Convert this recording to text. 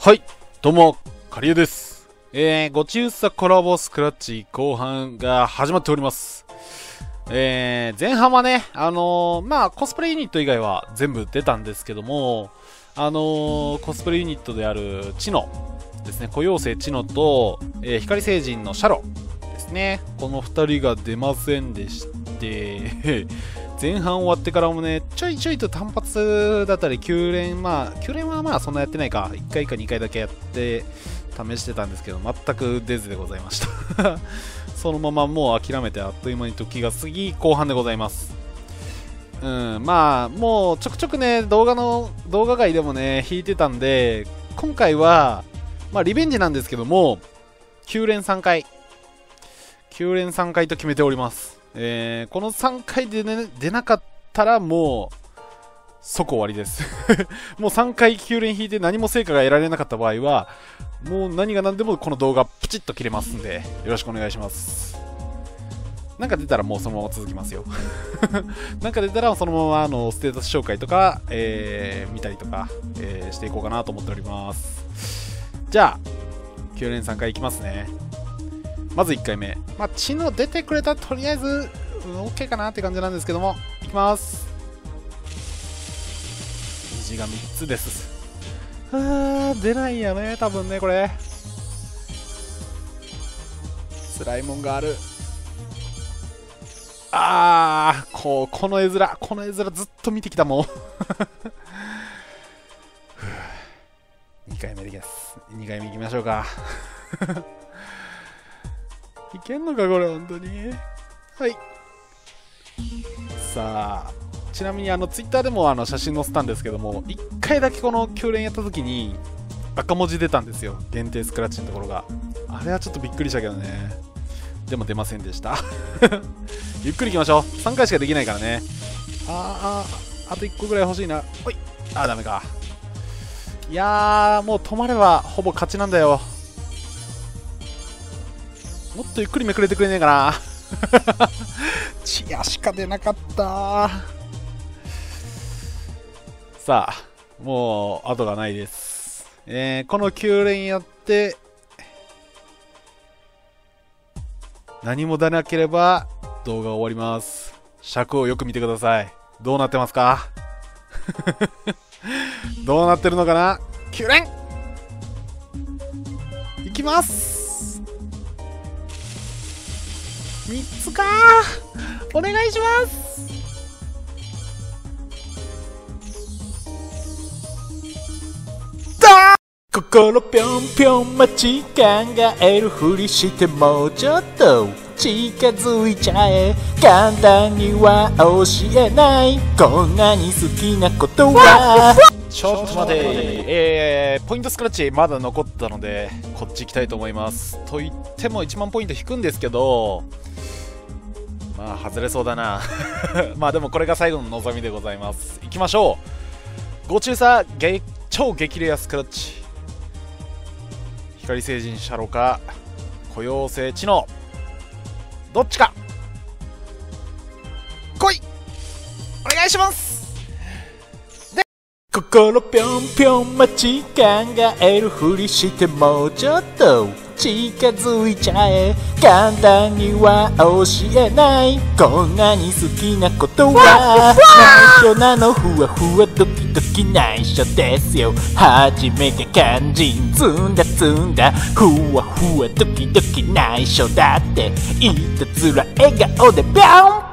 はい、どうも、カリエです。ごちうさコラボスクラッチ後半が始まっております。前半はね、コスプレユニット以外は全部出たんですけども、コスプレユニットであるチノですね、古妖精チノと、光星人のシャロですね、この2人が出ませんでして前半終わってからもね、ちょいちょいと単発だったり、9連はまあそんなやってないか、1回か2回だけやって試してたんですけど、全く出ずでございましたそのままもう諦めてあっという間に時が過ぎ、後半でございます。もうちょくちょくね、動画外でもね、引いてたんで、今回は、リベンジなんですけども、9連3回と決めております。この3回で、ね、出なかったらもう即終わりですもう3回9連引いて何も成果が得られなかった場合はもう何が何でもこの動画プチッと切れますんで、よろしくお願いします。なんか出たらもうそのまま続きますよなんか出たらそのままステータス紹介とか、見たりとか、していこうかなと思っております。じゃあ9連3回いきますね。まず1回目、血の出てくれたらとりあえず、OK かなって感じなんですけども、いきます。虹が3つです。出ないよね、多分ね、これ。辛いもんがある。この絵面ずっと見てきたもん2回目でいきます。2回目いきましょうかいけんのかこれ本当に。はい。さあ、ちなみにツイッターでも写真載せたんですけども、1回だけこの9連やった時に赤文字出たんですよ、限定スクラッチのところが。あれはちょっとびっくりしたけどね。でも出ませんでしたゆっくりいきましょう。3回しかできないからね。あと1個ぐらい欲しいな。おい、ダメか。いやー、もう止まればほぼ勝ちなんだよ。もっとゆっくりめくれてくれねえかなチアしか出なかった。さあ、もう後がないです。この9連やって何も出なければ動画終わります。尺をよく見てください。どうなってますかどうなってるのかな。9連いきます。3つかー、お願いします。心ぴょんぴょん間違えるふりしてもうちょっと近づいちゃえ。簡単には教えない、こんなに好きなことは。ちょっと待て、ポイントスクラッチまだ残ったのでこっち行きたいと思います。と言っても1万ポイント引くんですけど、外れそうだなでもこれが最後の望みでございます。いきましょう。ご中佐超激レアスクラッチ、光星人シャロか古妖精チノ、どっちか来い、お願いします。心ぴょんぴょん間違えるふりしてもうちょっと近づいちゃえ。簡単には教えない、こんなに好きなことは。内緒なの、ふわふわドキドキ内緒ですよ。初めが肝心、積んだふわふわドキドキ内緒だって、いたずら笑顔でビョン